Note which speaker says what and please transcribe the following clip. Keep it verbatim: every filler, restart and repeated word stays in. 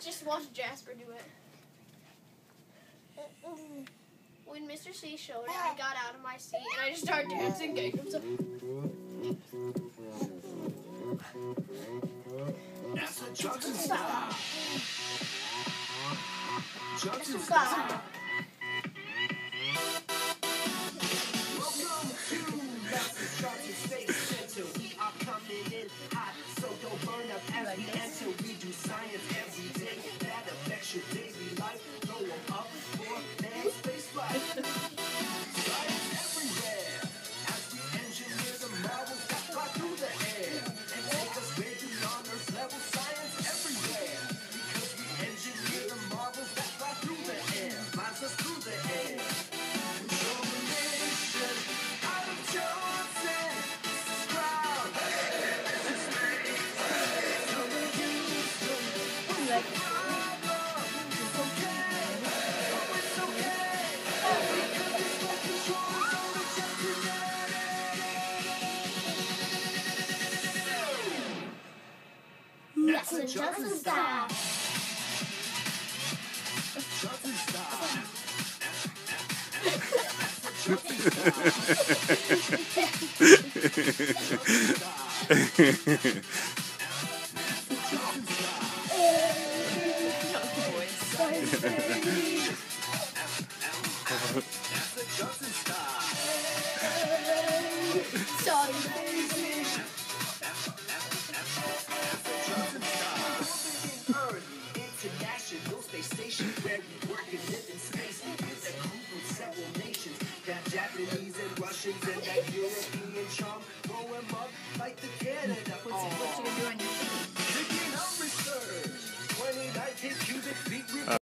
Speaker 1: Just watch Jasper do it. When Mister C showed it, I got out of my seat and I just started dancing.
Speaker 2: That's a Johnson style. Johnson
Speaker 1: style.
Speaker 2: Welcome to Johnson Space Center. We are coming in hot, so don't burn up as we enter. We do science every day that affects your daily life. Go up for man's space flight. Science everywhere as we engineer the marvels that fly through the air and take us way beyond Earth's level. Science everywhere because we engineer the marvels that fly through the air, flies us through the air. Control the mission out of Johnson. This is ground. This is space. So the Houston. What's the problem? It's okay. Oh, it's okay. Because this whole control is only just today.
Speaker 1: That's a Johnson style.
Speaker 2: Johnson style. Johnson style.